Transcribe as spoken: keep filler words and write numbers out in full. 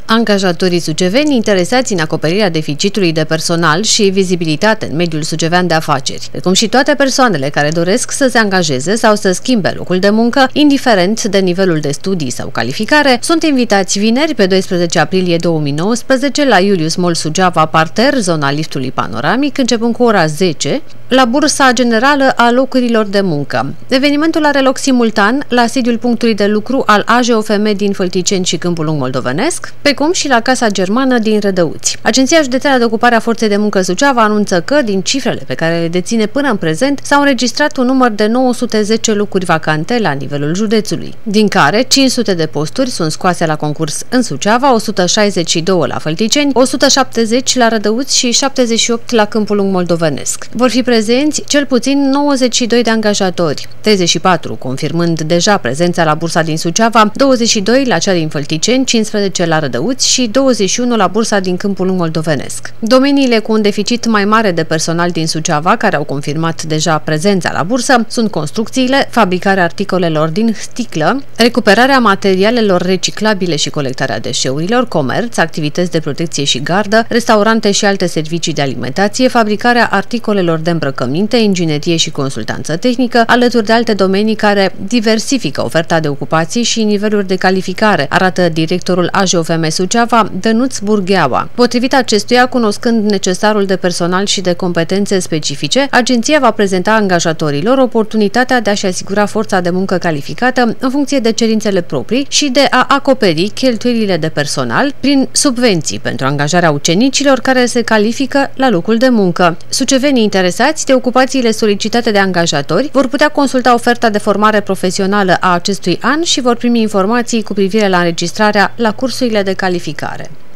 Angajatorii suceveni interesați în acoperirea deficitului de personal și vizibilitate în mediul sucevean de afaceri, precum și toate persoanele care doresc să se angajeze sau să schimbe locul de muncă, indiferent de nivelul de studii sau calificare, sunt invitați vineri pe doisprezece aprilie două mii nouăsprezece la Julius Mall Suceava Parter, zona liftului panoramic, începând cu ora zece, la Bursa Generală a Locurilor de Muncă. Evenimentul are loc simultan la sediul punctului de lucru al A J O F M din Fălticeni și Câmpul Lung Moldovenesc, precum și la Casa Germană din Rădăuți. Agenția Județeană de Ocupare a Forței de Muncă Suceava anunță că, din cifrele pe care le deține până în prezent, s-au înregistrat un număr de nouă sute zece locuri vacante la nivelul județului, din care cinci sute de posturi sunt scoase la concurs în Suceava, o sută șaizeci și doi la Fălticeni, o sută șaptezeci la Rădăuți și șaptezeci și opt la Câmpul Lung Moldovenesc. Vor fi prezenți cel puțin nouăzeci și doi de angajatori, treizeci și patru confirmând deja prezența la bursa din Suceava, douăzeci și doi la cea din Fălticeni, cincisprezece la Rădăuți și douăzeci și unu la bursa din Câmpul Lung Moldovenesc. Domeniile cu un deficit mai mare de personal din Suceava, care au confirmat deja prezența la bursă, sunt construcțiile, fabricarea articolelor din sticlă, recuperarea materialelor reciclabile și colectarea deșeurilor, comerț, activități de protecție și gardă, restaurante și alte servicii de alimentație, fabricarea articolelor de îmbrăcăminte, inginerie și consultanță tehnică, alături de alte domenii care diversifică oferta de ocupații și niveluri de calificare, arată directorul A J O F M Suceava, Dănuț Burgheaua. Potrivit acestuia, cunoscând necesarul de personal și de competențe specifice, agenția va prezenta angajatorilor oportunitatea de a-și asigura forța de muncă calificată în funcție de cerințele proprii și de a acoperi cheltuielile de personal prin subvenții pentru angajarea ucenicilor care se califică la locul de muncă. Sucevenii interesați de ocupațiile solicitate de angajatori vor putea consulta oferta de formare profesională a acestui an și vor primi informații cu privire la înregistrarea la cursurile de calificare.